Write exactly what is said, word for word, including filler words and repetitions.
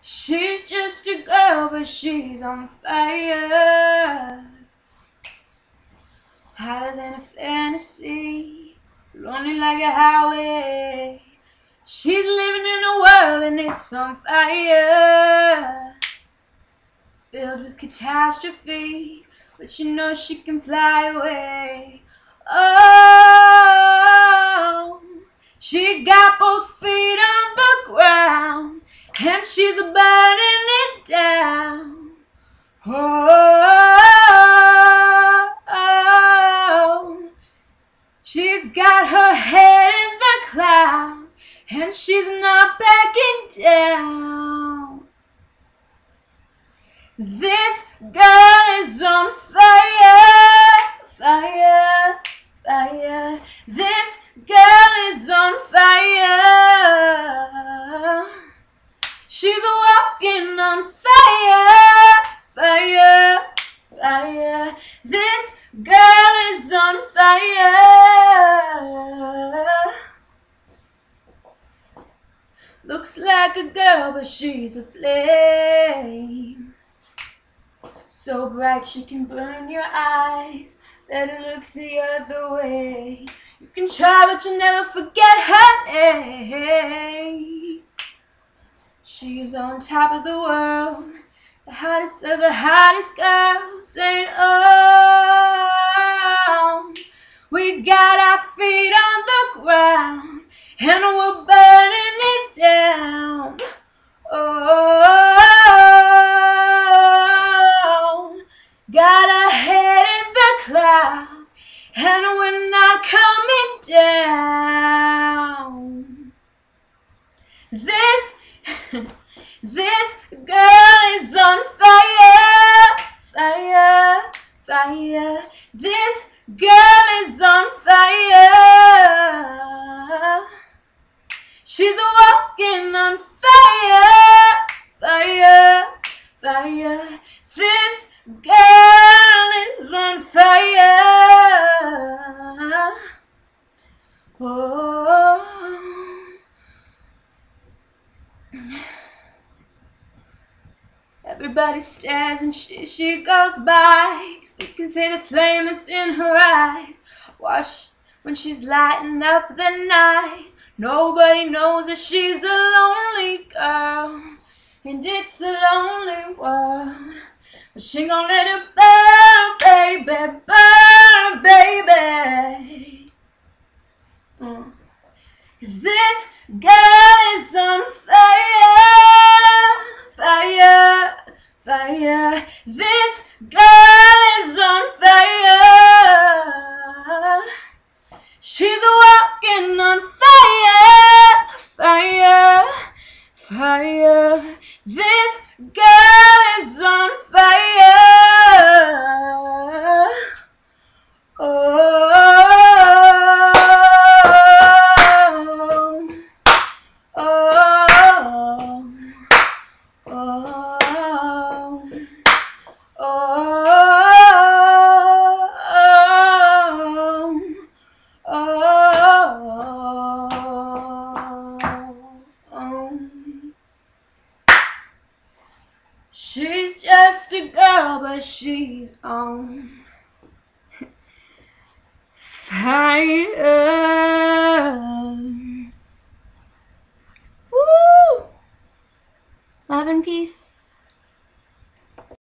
She's just a girl, but she's on fire. Hotter than a fantasy, lonely like a highway. She's living in a world and it's on fire, filled with catastrophe, but you know she can fly away. Oh, she got both feet on the ground and she's burning it down. Oh, she's got her head in the clouds and she's not backing down. This girl is on fire, fire, fire. This girl is on fire. She's walking on fire, fire, fire. This girl is on fire. Looks like a girl, but she's a flame, so bright she can burn your eyes. Better look the other way. You can try, but you'll never forget her name. She's on top of the world, the hottest of the hottest girls, saying, oh, we got our feet on the ground and we're burning it down. Oh, got our head in the clouds and we're not coming down. This This girl is on fire, fire, fire. This girl is on fire. She's walking on fire, fire, fire. This girl is on fire. Oh. Everybody stares when she, she goes by, 'cause you can see the flame that's in her eyes. Watch when she's lighting up the night. Nobody knows that she's a lonely girl, and it's a lonely world. But she gon' let it burn, baby, burn, baby. Mm. 'Cause this girl is on fire, fire, fire. This girl is on fire. She's walking on fire, fire, fire. This girl is on fire. Oh, oh, oh, oh, oh. She's just a girl, but she's on fire. Woo! Love and peace.